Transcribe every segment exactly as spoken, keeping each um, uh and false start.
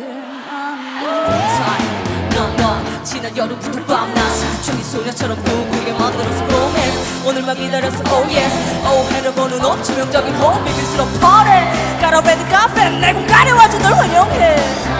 넌넌 지난 여름부터 밤낮 사춘기 소녀처럼 누구에게 만들어서 romance 오늘만 기다렸어 oh yes oh 해를 옷 치명적인 홈 비밀스러운 party 까라베드 카페 내고 가려와줘 널 환영해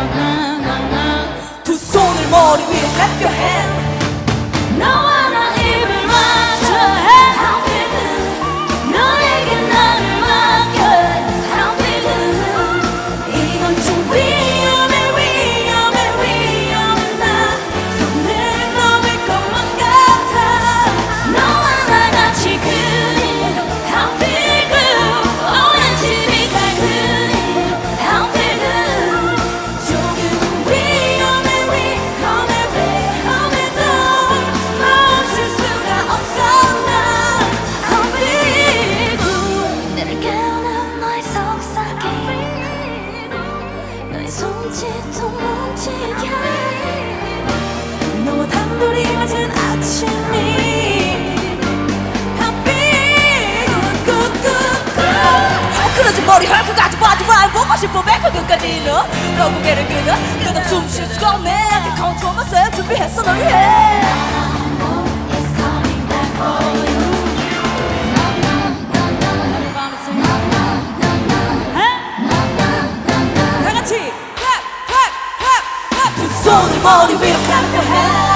두 손을 머리 위에 clap your hand 너와 나 입을 맞춰 How feel good 너에게 나를 맡겨 How feel good 이건 좀 위험해 위험해 위험해 나 손을 넘을 것만 같아 너와 나 같이 그린 How feel good 오랜 집이 갈 그린 How feel good 조금은 위험해 위험해 위험해도 멈출 수가 없어 나 How feel good 나를 깨우는 너의 속삭임 너의 손짓도 뭉치게 너와 단둘이 맞은 아침이 How feel good good good good 그러지 머리 헐크같이 바지 바이 보고 싶어 백화 끝까지 너 너 고개를 끄덕 끄덕 숨 쉴 수가 없네 I can control myself 준비했어 널 위해 It's coming back for you 다 같이 clap clap clap clap 두 손을 머리 위로 clap your hands